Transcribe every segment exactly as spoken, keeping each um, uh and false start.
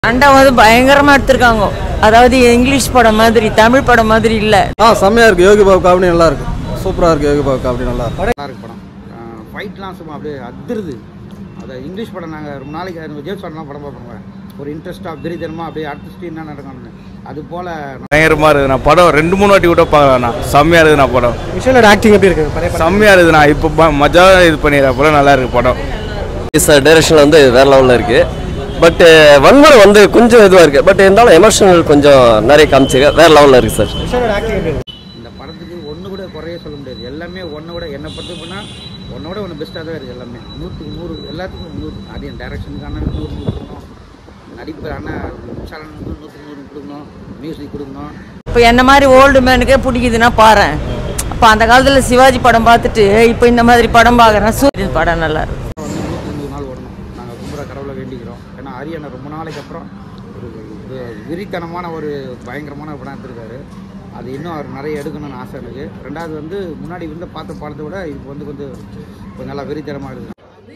அண்டா வந்து பயங்கரமா எடுத்துருக்காங்க. அதாவது இங்கிலீஷ் படம் மாதிரி தமிழ் படம் மாதிரி இல்ல. ஆ செம்மையா இருக்கு. யோகி பாபு காமெடி நல்லா இருக்கு. சூப்பரா இருக்கு. யோகி பாபு காமெடி நல்லா இருக்கு. நல்லா இருக்கு படம். ஃபைட்லாம் சும்மா அப்படியே அதிருது. அது இங்கிலீஷ் படம் நாங்கள் ரொம்ப நாளைக்கு ஜேம்ஸ் பாண்ட்லாம் படம் பார்ப்போம். ஒரு இன்ட்ரெஸ்டாக பிரிதனமாக அப்படியே அடுத்த ஸ்டீன் என்ன நடக்கணும்னு அது போல் பயங்கரமாக இருக்குது. நான் படம் ரெண்டு மூணு வாட்டி கூட பார்க்கலாம். செம்மையாக இருக்குது. நான் படம் விஷுவலோட ஆக்டிங் எப்படி இருக்குது? செம்மையாக இருக்குது. நான் இப்போ மஜா இது பண்ணிடுறேன் போல நல்லா இருக்குது படம். சார் டைரக்ஷன் வந்து வேற லெவலில் இருக்குது. பட் வன்முறை வந்து கொஞ்சம் இதுவாக இருக்குது. பட் இருந்தாலும் எமோஷனல் கொஞ்சம் நிறைய காமிச்சிருக்கு. வேற லெவலில் இருக்குது சார். விஷுவலோட ஆக்டிங் எப்படி இருக்குது? இந்த படத்துக்கு ஒன்று கூட குறைய சொல்ல முடியாது. எல்லாமே ஒன்றை விட என்னை பற்றி போனால் ஒன்றை விட ஒன்று பெஸ்ட்டாக தான் இருக்குது. எல்லாமே நூற்றுக்கு நூறு எல்லாத்துக்கும் நூறு. அதையும் டைரக்ஷனுக்கான நூறு நூறு கொடுக்கணும், நடிப்பான சேனலுக்கு நூற்றுக்கு நூறு கொடுக்கணும், மியூசிக் கொடுக்கணும். இப்போ என்ன மாதிரி ஓல்டு மேனுக்கே பிடிக்குதுன்னா பாரு. அப்போ அந்த காலத்தில் சிவாஜி படம் பார்த்துட்டு இப்போ இந்த மாதிரி படம் பார்க்குறேன். சூரிய படம் நல்லா இருக்கு. வந்து நூற்றி நூறு நாள் ஓடணும். நாங்கள் கும்புற கடவுளை வேண்டிக்கிறோம். ஏன்னா அரியணை ரொம்ப நாளைக்கு அப்புறம் ஒரு விரித்தனமான ஒரு பயங்கரமான படம் எடுத்திருக்காரு. அது இன்னும் அவர் நிறைய எடுக்கணும்னு ஆசை எனக்கு. ரெண்டாவது வந்து முன்னாடி வந்து பார்த்த படத்தை விட இப்போ வந்து கொஞ்சம் கொஞ்சம் நல்லா வெறித்தனமாக இருக்குது.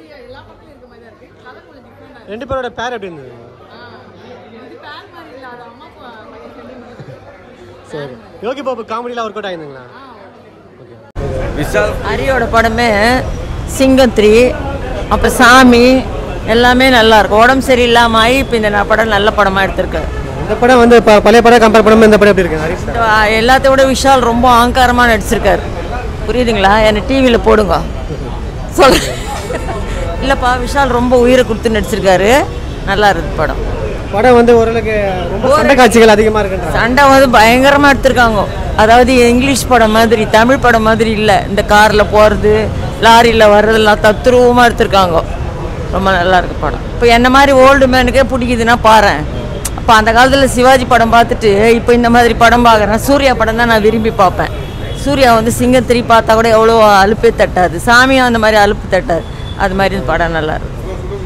ரெண்டு பேரோட பேர் எப்படி இருந்தது? சரி. யோகி பாபு காமெடியில் ஒர்க் அவுட் ஆயிருந்துங்களா? விஷால் ஹரியோட படமே சிங்கம் த்ரீ அப்புறம் சாமி எல்லாமே நல்லா இருக்கும். உடம்பு சரியில்லாமல் ஆகி இப்போ இந்த படம் நல்ல படமாக எடுத்திருக்காரு. இந்த படம் வந்து இப்போ பழைய படம் கம்பேர் பண்ணும்போது இந்த படம் எப்படி இருக்கு? ஹரிஷ் சார் எல்லாத்த விட விஷால் ரொம்ப ஆங்காரமாக நடிச்சிருக்காரு. புரியுதுங்களா? என்னை டிவியில் போடுங்க சொல். இல்லைப்பா, விஷால் ரொம்ப உயிரை கொடுத்து நடிச்சிருக்காரு. நல்லா இருக்கு படம். படம் வந்து ஓரளவுக்கு ரொம்ப சண்டை காட்சிகள் அதிகமாக இருக்குன்ற சண்டை வந்து பயங்கரமாக எடுத்திருக்காங்க. அதாவது இங்கிலீஷ் படம் மாதிரி தமிழ் படம் மாதிரி இல்லை. இந்த காரில் போகிறது லாரியில் வர்றதெல்லாம் தத்ரூபமாக எடுத்திருக்காங்க. ரொம்ப நல்லா இருக்கு படம். இப்போ என்ன மாதிரி ஓல்டு மேனுக்கே பிடிக்குதுன்னா பாரு. அப்போ அந்த காலத்தில் சிவாஜி படம் பார்த்துட்டு இப்போ இந்த மாதிரி படம் பார்க்குறேன். சூர்யா படம் தான் நான் விரும்பி பார்ப்பேன். சூர்யா வந்து சிங்கத்திரி பார்த்தா கூட எவ்வளோ அலுப்பே தட்டாது. சாமியும் அந்த மாதிரி அலுப்பு தட்டாது. அது மாதிரி இந்த படம் நல்லா இருக்கு.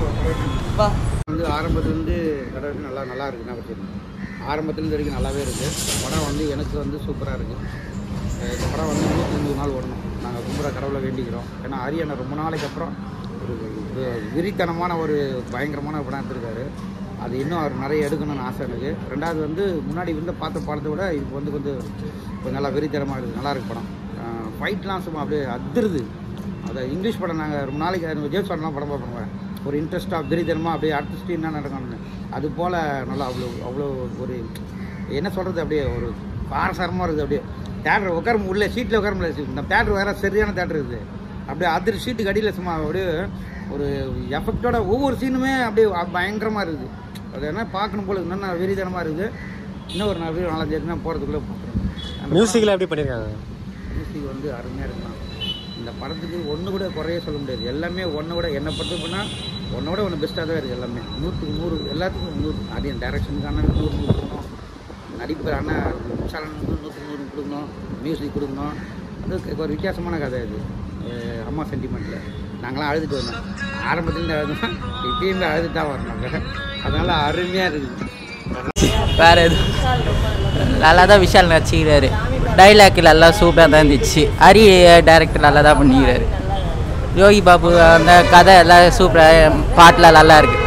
வந்து ஆரம்பத்துலேருந்து கடவுள் நல்லா நல்லா இருக்குன்னு வச்சுருக்கேன். ஆரம்பத்துலேருந்து வரைக்கும் நல்லாவே இருக்குது. படம் வந்து எனக்கு வந்து சூப்பராக இருக்குது. இந்த படம் வந்து நூற்றி நூறு நாள் ஓடணும். நாங்கள் கும்புற கடவுளை வேண்டிக்கிறோம். ஏன்னா அரியணை ரொம்ப நாளைக்கு அப்புறம் ஒரு விரித்தனமான ஒரு பயங்கரமான படம் எடுத்திருக்காரு. அது இன்னும் அவர் நிறைய எடுக்கணும்னு ஆசை எனக்கு. ரெண்டாவது வந்து முன்னாடி வந்து பார்த்த படத்தை விட இப்போ வந்து கொஞ்சம் கொஞ்சம் நல்லா வெறித்தனமாக இருக்குது. நல்லா இருக்கு படம். ஃபைட்லாம் சும்மா அப்படியே அதிருது. அதை இங்கிலீஷ் படம் நாங்கள் ரொம்ப நாளைக்கு ஜேம்ஸ் பாண்ட்லாம் படம் பார்ப்போம். ஒரு இன்ட்ரெஸ்டாக பிரிதனமாக அப்படியே அடுத்த ஸ்டீன் என்ன நடக்கணும்னு அது போல் நல்லா அவ்வளோ அவ்வளோ ஒரு என்ன சொல்கிறது அப்படியே ஒரு பாரசாரமாக இருக்குது. அப்படியே தேட்டர் உட்கார உள்ளே சீட்டில் உட்கார முடியாது. இந்த தேட்டர் வேறு சரியான தேட்டர் இருக்குது. அப்படியே அதிர் சீட்டுக்கு அடியில் சும்மா அப்படியே ஒரு எஃபெக்டோட ஒவ்வொரு சீனுமே அப்படியே பயங்கரமாக இருக்குது. அது என்ன பார்க்கணும் போல இன்னும் வெறித்தனமாக இருக்குது. இன்னும் ஒரு நாலு நாலஞ்சு இடத்துல போகிறதுக்குள்ளே பார்க்குறோம். மியூசிக்கில் எப்படி பண்ணியிருக்காங்க? மியூசிக் வந்து அருமையாக இருக்கலாம். இந்த படத்துக்கு ஒன்று கூட குறைய சொல்ல முடியாது. எல்லாமே ஒன்றை விட என்னை பொறுத்து போனால் ஒன்றை விட ஒன்று பெஸ்ட்டாக தான் இருக்குது. எல்லாமே நூற்றுக்கு நூறு எல்லாத்துக்கும் நூறு. அதையும் டைரக்ஷனுக்கான நூறு நூறு கொடுக்கணும், நடிப்பான சேனலுக்கு நூற்றுக்கு நூறு கொடுக்கணும், மியூசிக் கொடுக்கணும். அது ஒரு வித்தியாசமான கதை இது. அம்மா சென்டிமெண்ட்டில் நாங்களாம் அழுதுட்டு வந்தோம். ஆரம்பத்துலேருந்து அழுதுனா இப்பயும் அழுது தான் வரணும். அதனால் அருமையாக இருக்குது. வேறு எதுவும் நல்லா தான் விஷால் நடிச்சுக்கிறாரு. டைலாக் நல்லா சூப்பராக தான் இருந்துச்சு. ஹரி டைரக்டர் நல்லா தான் பண்ணிக்கிறாரு. யோகி பாபு அந்த கதை எல்லாம் சூப்பராக, பாட்டெலாம் நல்லா இருக்குது.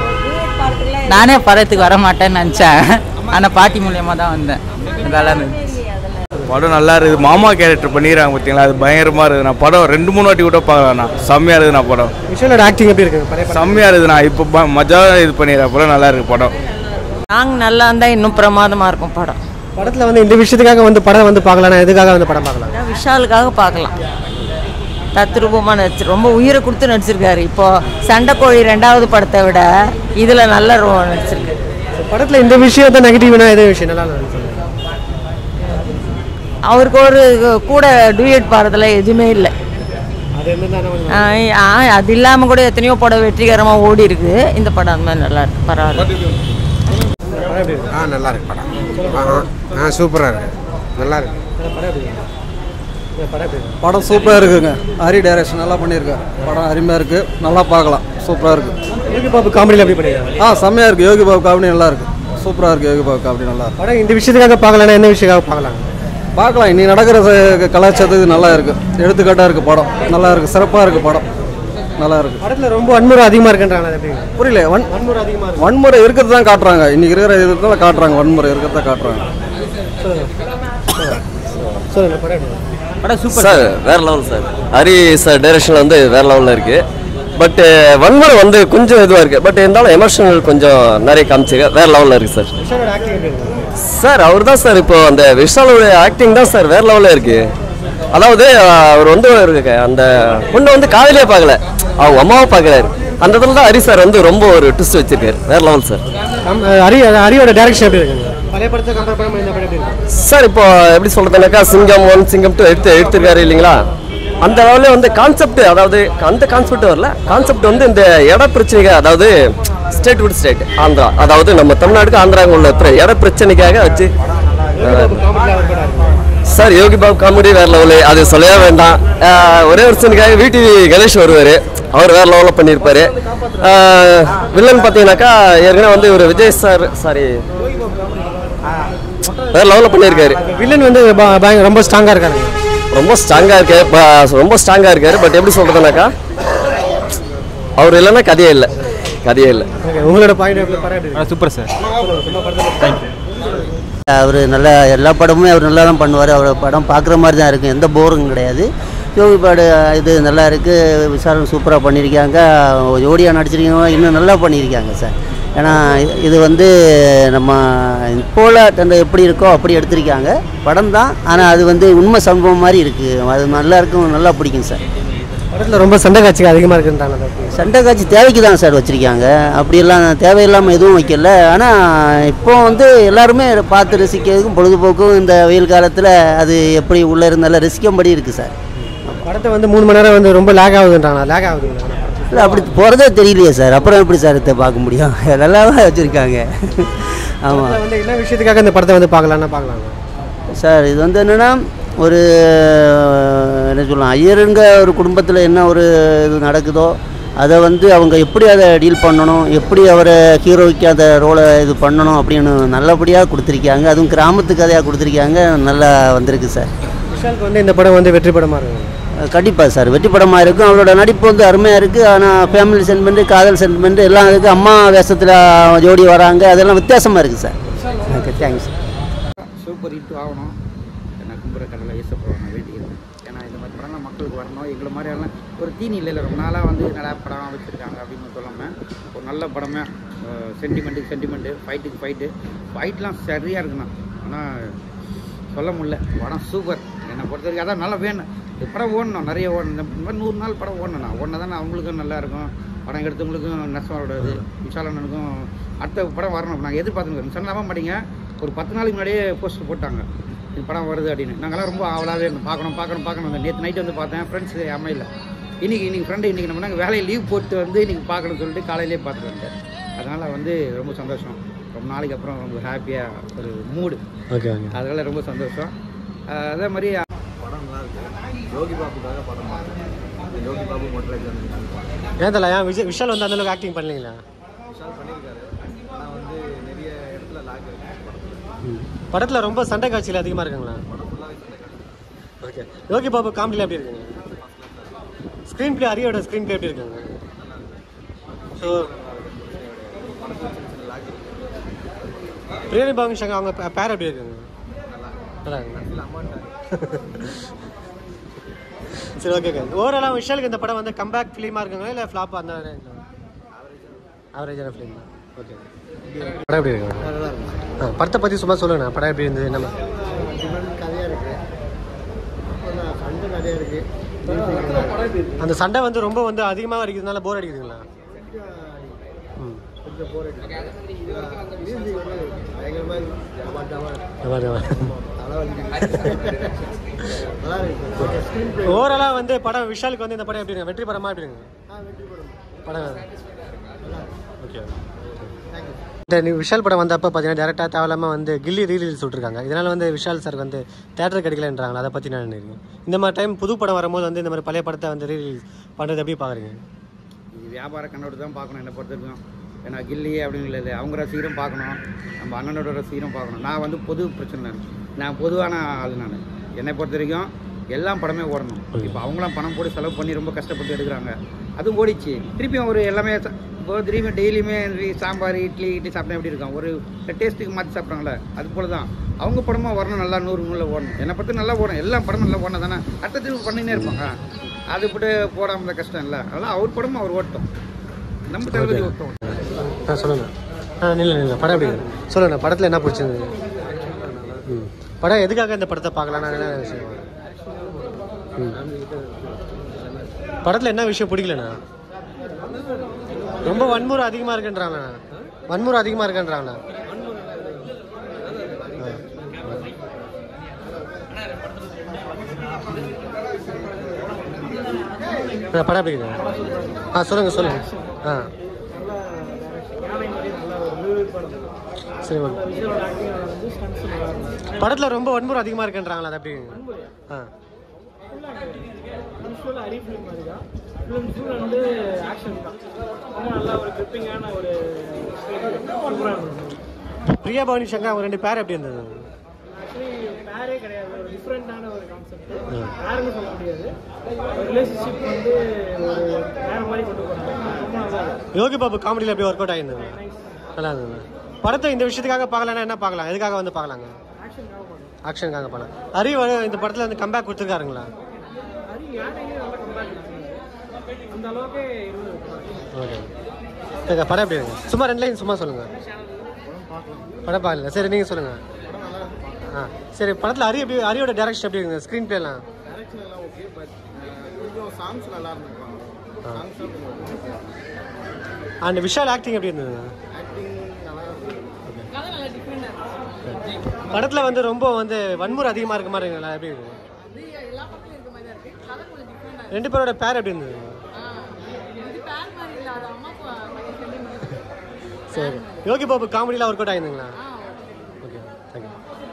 நானே படத்துக்கு வர மாட்டேன்னு நினச்சேன். ஆனால் பாட்டி மூலியமாக தான் வந்தேன். நல்லா இருந்துச்சு. படம் நல்லா இருக்குது. மாமா கேரக்டர் பண்ணிடுறாங்க பார்த்தீங்களா, அது பயங்கரமாக இருக்குது. நான் படம் ரெண்டு மூணு வாட்டி கூட பார்க்கலாம். செம்மையாக இருக்குது. நான் படம் விஷுவலோட ஆக்டிங் எப்படி இருக்குது? செம்மையாக இருக்குது. நான் இப்போ மஜா இது பண்ணிடுறேன் போல நல்லா இருக்குது படம். சாங் நல்லா இருந்தால் இன்னும் பிரமாதமாக இருக்கும் படம். படத்தில் வந்து இந்த விஷயத்துக்காக வந்து படம் வந்து பார்க்கலாம். எதுக்காக வந்து படம் பார்க்கலாம்? விஷாலுக்காக பார்க்கலாம். தத்ரூபமாக நடிச்சு ரொம்ப உயிரை கொடுத்து நடிச்சிருக்காரு. இப்போது சண்டைக்கோழி ரெண்டாவது படத்தை விட இதில் நல்ல நடிச்சிருக்கு. படத்தில் இந்த விஷயத்த நெகட்டிவ்னா எது விஷயம் நல்லா இருந்துச்சு? அவருக்கு ஒரு கூட டூயட் பாடுறதுல எதுவுமே இல்லை. அது இல்லாமல் கூட எத்தனையோ படம் வெற்றிகரமாக ஓடி இருக்குது. இந்த படம் அந்த மாதிரி நல்லா இருக்கு. பரவாயில்ல. ஆ நல்லா இருக்கு படம். ஆ சூப்பராக இருக்கு. நல்லா இருக்கு படம் சூப்பராக இருக்குங்க. ஹரி டைரக்ஷன் நல்லா பண்ணியிருக்காரு. படம் அருமையாக இருக்குது. நல்லா பார்க்கலாம். சூப்பராக இருக்குது. யோகி பாபு காமெடியில் எப்படி பண்ணியிருக்காங்க? ஆ செம்மையாக இருக்குது. யோகி பாபு காமெடி நல்லா இருக்குது. சூப்பராக இருக்குது. யோகி பாபு காமெடி நல்லா இருக்கு. படம் இந்த விஷயத்துக்காக பார்க்கலன்னா என்ன விஷயத்துக்காக பார்க்கலாம்? பார்க்கலாம். இன்னைக்கு நடக்கிற கலாச்சாரத்துக்கு நல்லா இருக்குது. எடுத்துக்காட்டாக இருக்குது. படம் நல்லா இருக்குது. சிறப்பாக இருக்குது. படம் நல்லா இருக்குது. படத்தில் ரொம்ப வன்முறை அதிகமாக இருக்குன்றாங்க, அது எப்படி? புரியல. வன் வன்முறை அதிகமாக இருக்கு. வன்முறை இருக்கிறது தான் காட்டுறாங்க, இன்றைக்கி இருக்கிற இருக்கிறத காட்டுறாங்க, வன்முறை இருக்கிறத காட்டுறாங்க. சொல்லுங்க படம் படம் சூப்பர் சார், வேற லெவல் சார். ஹரி சார் டைரக்ஷனில் வந்து வேற லெவலில் இருக்கு. பட் வன்முறை வந்து கொஞ்சம் இதுவாக இருக்கு. பட் இருந்தாலும் எமோஷனல் கொஞ்சம் நிறைய காமிச்சிருக்கு. வேற லெவலில் இருக்கு சார். விஷாலோட ஆக்டிங் எப்படி இருக்கு சார்? அவர் தான் சார் இப்போ அந்த விஷாலோட ஆக்டிங் தான் சார் வேற லெவலில் இருக்கு. அதாவது அவர் வந்து அந்த பொண்ணை வந்து காதலியே பார்க்கல, அவங்க அம்மாவை பார்க்குறாரு. அந்த இடத்துல தான் ஹரி சார் வந்து ரொம்ப ஒரு ட்விஸ்ட் வச்சிருக்காரு. வேற லெவல் சார். ஹரி ஹரியோட டைரக்ஷன் எப்படி இருக்குங்க? பழைய படத்தை கம்பேர் பண்ணும்போது இந்த படம் எப்படி இருக்கு சார்? இப்போ எப்படி சொல்றதுனாக்கா சிங்கம் ஒன் சிங்கம் டூ எடுத்து எடுத்துருக்காரு இல்லைங்களா? அந்த லெவலில் வந்து கான்செப்ட், அதாவது அந்த கான்செப்ட் வரல. கான்செப்ட் வந்து இந்த இட பிரச்சனைக்காக, அதாவது ஸ்டேட் விட் ஸ்டேட் ஆந்திரா, அதாவது நம்ம தமிழ்நாட்டுக்கு ஆந்திராவுக்கு உள்ள இட பிரச்சனைக்காக வச்சு சார். யோகி பாபு காமெடி வேற லெவலு, அது சொல்லவே வேண்டாம். ஒரே ஒரு சீனுக்காக விடிவி கணேஷ் வருவார், அவர் வேற லெவலில் பண்ணியிருப்பாரு. வில்லன் பார்த்தீங்கன்னாக்கா ஏற்கனவே வந்து ஒரு விஜய் சார், சாரி வேற லெவலில் பண்ணியிருக்காரு. வில்லன் வந்து ரொம்ப ஸ்ட்ராங்காக இருக்காரு, ரொம்ப ஸ்ட்ராங்காக இருக்காரு, ரொம்ப ஸ்ட்ராங்காக இருக்காரு. பட் எப்படி சொல்கிறதுனாக்கா அவர் இல்லைன்னா கதையே இல்லை, கதையே இல்லை. உங்களோட பாயிண்ட்? Super sir, thank you. அவர் நல்லா எல்லா படமுமே அவர் நல்லா தான் பண்ணுவார். அவர் படம் பார்க்குற மாதிரி தான் இருக்கும், எந்த போரும் கிடையாது. யோகி பாடு இது நல்லா இருக்குது, விஷாலும் சூப்பராக பண்ணியிருக்காங்க, ஜோடியாக நடிச்சிருக்கீங்க, இன்னும் நல்லா பண்ணியிருக்காங்க சார். ஏன்னா இது வந்து நம்ம இப்போல தண்டை எப்படி இருக்கோ அப்படி எடுத்திருக்காங்க படம் தான். ஆனால் அது வந்து உண்மை சம்பவம் மாதிரி இருக்குது, அது நல்லா இருக்கும், நல்லா பிடிக்கும் சார். படத்தில் ரொம்ப சண்டை காட்சி அதிகமாக இருக்குன்றாங்க. சண்டை காட்சி தேவைக்கு தான் சார் வச்சுருக்காங்க, அப்படியெல்லாம் தேவையில்லாமல் எதுவும் வைக்கல. ஆனால் இப்போ வந்து எல்லாருமே பார்த்து ரசிக்கிறதுக்கும் பொழுதுபோக்கும் இந்த வெயில் காலத்தில் அது எப்படி உள்ளே இருந்தாலும் ரசிக்கும்படி இருக்குது சார். படத்தை வந்து மூணு மணி நேரம் வந்து ரொம்ப லேக் ஆகுதுன்றாங்க, லேக் ஆகுதுங்களா? இல்லை அப்படி போகிறதே தெரியலையே சார், அப்புறம் எப்படி சார் இதை பார்க்க முடியும்? நல்லாவே வச்சுருக்காங்க. ஆமாம், வந்து என்ன விஷயத்துக்காக இந்த படத்தை வந்து பார்க்கலான்னா பார்க்கலாங்க சார். இது வந்து என்னென்னா ஒரு என்ன சொல்லலாம், ஐயருங்க ஒரு குடும்பத்தில் என்ன ஒரு இது நடக்குதோ அதை வந்து அவங்க எப்படி அதை டீல் பண்ணணும், எப்படி அவரை ஹீரோய்க்கு அந்த ரோலை இது பண்ணணும் அப்படின்னு நல்லபடியாக கொடுத்துருக்காங்க. அதுவும் கிராமத்து கதையாக கொடுத்துருக்காங்க, நல்லா வந்திருக்கு சார். விஷாலுக்கு வந்து இந்த படம் வந்து வெற்றி படமாக இருக்கும். கண்டிப்பாக சார் வெற்றி படமாக இருக்கும். அவரோட நடிப்பு வந்து அருமையாக இருக்குது. ஆனால் ஃபேமிலி சென்டிமெண்ட்டு, காதல் சென்டிமெண்ட்டு எல்லாம் இருக்குது. அம்மா வேஷத்தில் ஜோடி வராங்க, அதெல்லாம் வித்தியாசமாக இருக்குது sir. Okay, thanks sir. Super hit ஆகணும், நான் கும்புற கடலை ஏசப்படுவாங்க வேண்டியது. ஏன்னா இந்த மாதிரி படம்லாம் மக்களுக்கு வரணும். எங்களை மாதிரியெல்லாம் ஒரு தீனி இல்லை, ரொம்ப நாளாக வந்து நல்லா படம் வச்சுருக்காங்க அப்படின்னு சொல்லாமல் ஒரு நல்ல படமே, சென்டிமெண்ட்டுக்கு சென்டிமெண்ட்டு, ஃபைட்டுக்கு ஃபைட்டு, ஃபைட்லாம் சரியாக இருக்குண்ணா. ஆனால் சொல்ல முடியல, படம் சூப்பர். என்னை பொறுத்த வரைக்கும் அதான் நல்லா வேணும். இந்த படம் ஓடணும், நிறைய ஓடணும். இந்த மாதிரி நூறு நாள் படம் ஓடணுண்ணா, ஓடனா தானே அவங்களுக்கும் நல்லா இருக்கும், படம் எடுத்தவங்களுக்கும் நஷ்டம் விடாது, விஷாலனுக்கும் அடுத்த படம் வரணும். நாங்கள் எதிர்பார்த்துருக்கோம். சொல்லாமல் மாட்டீங்க, ஒரு பத்து நாளைக்கு முன்னாடியே போஸ்டர் போட்டாங்க இந்த படம் வருது அப்படின்னு. நாங்கள்லாம் ரொம்ப ஆவலாகவே இருந்தோம், பார்க்கணும் பார்க்கணும் பார்க்கணும். நேற்று நைட்டு வந்து பார்த்தேன், ஃப்ரெண்ட்ஸு அமையல. இன்றைக்கி இன்றைக்கி ஃப்ரெண்டு இன்றைக்கி நம்ம நாங்கள் வேலையை லீவ் போட்டு வந்து இன்றைக்கி பார்க்கணும்னு சொல்லிட்டு காலையிலே பார்த்துட்டு வந்தேன். அதனால் வந்து ரொம்ப சந்தோஷம், ரொம்ப நாளைக்கு அப்புறம் ரொம்ப ஹாப்பியாக ஒரு மூடு. ஓகே ஓகே, அதனால் ரொம்ப சந்தோஷம். அதே மாதிரி படம் நல்லா இருக்குது. யோகி பாபுக்காக படம் பார்க்குறேன். யோகி பாபு மொட்டராஜ் ஏன் தெரியல, ஏன் விஷால் விஷால் வந்து அந்தளவுக்கு ஆக்டிங் பண்ணலீங்களா? விஷால் பண்ணியிருக்காரு, ஆனால் வந்து நிறைய இடத்துல லாக் இருக்குது. படத்தில் ரொம்ப சண்டை காட்சியில் அதிகமாக இருக்குங்களா? படம் ஃபுல்லாகவே சண்டை காட்சி. ஓகே, யோகி பாபு காமெடியில் எப்படி இருக்குங்க? ஸ்க்ரீன் பிளே, அரியோட ஸ்க்ரீன் பிளே எப்படி இருக்குங்க? ஸோ பிரியனி பாபு சங்கர் அவங்க பேர் எப்படி இருக்குங்க? நல்லா இருக்குங்க. சரி, ஓகே. ஓவராலாக விஷாலுக்கு இந்த படம் வந்து கம்பேக் ஃபிலிமாக இருக்குங்களா இல்லை ஃப்ளாப் அந்த ஆவரேஜான ஃபிலிம் தான்? ஓகே, படம் எப்படி இருக்குங்க? படத்தை பற்றி சும்மா சொல்லுங்கண்ணா, படம் எப்படி இருந்தது? நம்ம கதையாக இருக்குது, சண்டை கதையாக இருக்குது. அந்த சண்டை வந்து ரொம்ப வந்து அதிகமாக அடிக்கிறதுனால போர் அடிக்குதுங்களா? ம், கொஞ்சம் போர் ஓவராலாக வந்து படம் விஷாலுக்கு வந்து இந்த படம் எப்படி இருக்கு? வெற்றி படமா எப்படி இருக்கு படம்? ஓகே, இந்த விஷால் படம் வந்தப்போ பார்த்தீங்கன்னா டேரெக்டாக தேவையில்லாமல் வந்து கில்லி ரீலீஸ் விட்டுருக்காங்க. இதனால் வந்து விஷால் சார் வந்து தேட்டர் கிடைக்கலன்றாங்களா, அதை பற்றி நான் நினைக்கிறேன். இந்த மாதிரி டைம் புது படம் வரும்போது வந்து இந்த மாதிரி பழைய படத்தை வந்து ரீலீஸ் பண்ணுறது எப்படி பார்க்குறீங்க? இது வியாபார கண்ணோடு தான் பார்க்கணும் என்னை பொறுத்த வரைக்கும். ஏன்னா கில்லி அப்படிங்கிறது அவங்க ரசிகரும் பார்க்கணும், நம்ம அண்ணனோட ரசிகரும் பார்க்கணும். நான் வந்து பொது பிரச்சனை, நான் பொதுவான ஆள். நான் என்னை பொறுத்த வரைக்கும் எல்லாம் படமே ஓடணும். இப்போ அவங்களாம் பணம் போட்டு செலவு பண்ணி ரொம்ப கஷ்டப்பட்டு எடுக்கிறாங்க, அது ஓடிச்சு. திருப்பியும் ஒரு எல்லாமே இப்போ திரும்பி டெய்லியுமே சாம்பார் இட்லி இட்லி சாப்பிட்டா எப்படி இருக்கும், ஒரு டேஸ்ட்டுக்கு மாற்றி சாப்பிட்றாங்களே, அது போல் தான் அவங்க படமாக வரணும், நல்லா நூறு நூறில் ஓடணும். என்னை பற்றி நல்லா ஓடும், எல்லா படமும் நல்லா ஓடணும் தானே, அடுத்த திரும்ப பண்ணினே இருப்பாங்க. அது போட்டு போடாமல் கஷ்டம் இல்லை, அதெல்லாம் அவர் படமும் அவர் ஓட்டும், நம்ம தளபதி ஓட்டும். ஆ சொல்லுங்க. ஆ நில்ல நில்ல படம் எப்படி சொல்லுங்க. படத்தில் என்ன பிடிச்சிருந்தது? ம் படம் எதுக்காக இந்த படத்தை பார்க்கலாம்? நான் என்ன விஷயம் ம் படத்தில் என்ன விஷயம் பிடிக்கலண்ணா? ரொம்ப வன்முறை அதிகமாக இருக்குன்றாங்களா? வன்முறை அதிகமாக இருக்குன்றாங்களா? படம் எப்படி ஆ சொல்லுங்கள் சொல்லுங்கள். ஆ சரி படத்தில் ரொம்ப வன்முறை அதிகமாக இருக்குன்றாங்களா? அது அப்படி ஆ பிரியா பவானி சங்கர் அவங்க ரெண்டு பேர் எப்படி இருந்தது? பேரே கிடையாது, ஒரு டிஃப்ரெண்டான ஒரு கான்செப்ட். பேர்னு சொல்ல முடியாது, ரிலேஷன்ஷிப் வந்து ஒரு வேற மாதிரி கொண்டு போறாங்க. யோகி பாபு காமெடியில் எப்படி ஒர்க் அவுட் ஆகிருந்தது? நல்லா இருந்தது. படத்தை இந்த விஷயத்துக்காக பார்க்கலன்னா என்ன பார்க்கலாம்? எதுக்காக வந்து பார்க்கலாங்க? ஆக்ஷனுக்காக பார்க்கலாம். ஹரி இந்த படத்தில் வந்து கம்பேக் கொடுத்துருக்காருங்களா? அந்த அளவுக்கு ஓகே சரி. படம் எப்படி இருக்கு? சும்மா ரெண்டு லைன் சும்மா சொல்லுங்கள். படம் பார்க்கல, சரி நீங்கள் சொல்லுங்கள். ஆ சரி. படத்தில் ஹரி எப்படி, ஹரியோட டேரக்ஷன் எப்படி இருக்குங்க? ஸ்க்ரீன் பிளேலாம் ஓகே, பட் கொஞ்சம் சாங்ஸ் நல்லா இருந்திருப்பாங்க. அண்ட் விஷால் ஆக்டிங் எப்படி இருந்தது? படத்தில் வந்து ரொம்ப வந்து வன்முறை அதிகமாக இருக்க மாதிரி இருக்குங்களா? எப்படி இருக்கு? ரெண்டு பேரோட பேர் எப்படி இருந்தது? சரி. யோகி பாபு காமெடியில் ஒர்க் அவுட் ஆயிருந்துங்களா? Okay thank you.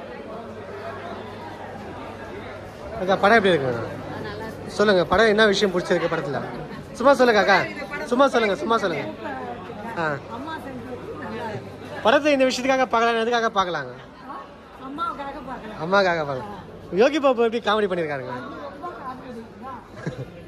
அக்கா படம் எப்படி இருக்குங்க? சொல்லுங்க. படம் என்ன விஷயம் பிடிச்சிருக்கு படத்தில்? சும்மா சொல்லுங்க அக்கா, சும்மா சொல்லுங்க, சும்மா சொல்லுங்க. ஆ படத்தை இந்த விஷயத்துக்காக பார்க்கலாம், எதுக்காக பார்க்கலாங்க? அம்மாவுக்காக பார்க்கலாம். யோகி பாபு எப்படி காமெடி பண்ணியிருக்காருங்க?